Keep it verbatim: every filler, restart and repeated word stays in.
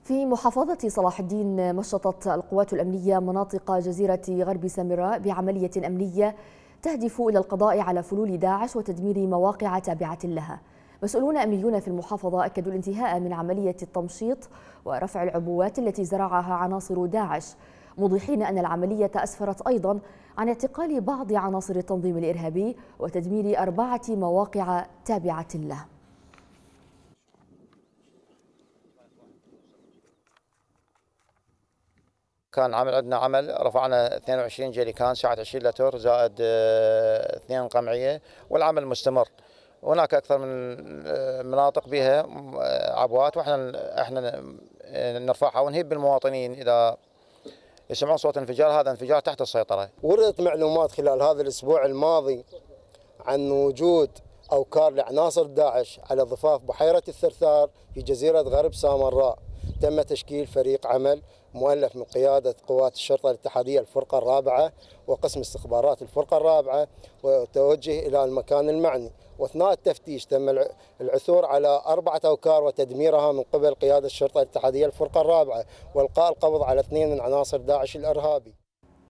في محافظة صلاح الدين مشطت القوات الأمنية مناطق جزيرة غرب سامراء بعملية أمنية تهدف إلى القضاء على فلول داعش وتدمير مواقع تابعة لها. مسؤولون أمنيون في المحافظة أكدوا الانتهاء من عملية التمشيط ورفع العبوات التي زرعها عناصر داعش، موضحين أن العملية أسفرت أيضا عن اعتقال بعض عناصر التنظيم الإرهابي وتدمير أربعة مواقع تابعة له. كان عمل عندنا عمل رفعنا اثنين وعشرين جيريكان سعة عشرين لتر زائد اثنين قمعية، والعمل مستمر. هناك اكثر من مناطق بها عبوات واحنا احنا نرفعها ونهيب بالمواطنين اذا يسمعون صوت انفجار. هذا انفجار تحت السيطرة. وردت معلومات خلال هذا الاسبوع الماضي عن وجود اوكار لعناصر داعش على ضفاف بحيرة الثرثار في جزيرة غرب سامراء. تم تشكيل فريق عمل مؤلف من قيادة قوات الشرطة الاتحادية الفرقة الرابعة وقسم استخبارات الفرقة الرابعة، وتوجه إلى المكان المعني. واثناء التفتيش تم العثور على أربعة أوكار وتدميرها من قبل قيادة الشرطة الاتحادية الفرقة الرابعة، والقاء القبض على اثنين من عناصر داعش الإرهابي.